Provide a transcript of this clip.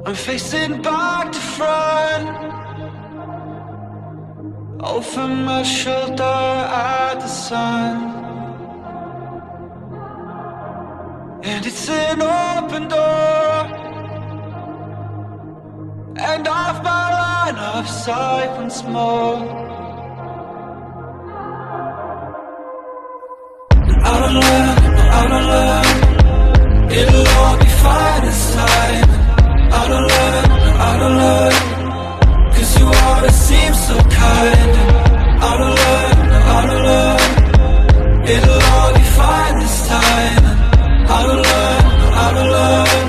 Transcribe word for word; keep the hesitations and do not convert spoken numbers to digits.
I'm facing back to front, over my shoulder at the sun. And it's an open door, and off my line of sight once more. Out of love, out of love, it'll all be fine this time. Out of love, out of love, cause you always seem so kind. Out of love, out of love, it'll all be fine this time. Out of love, out of love.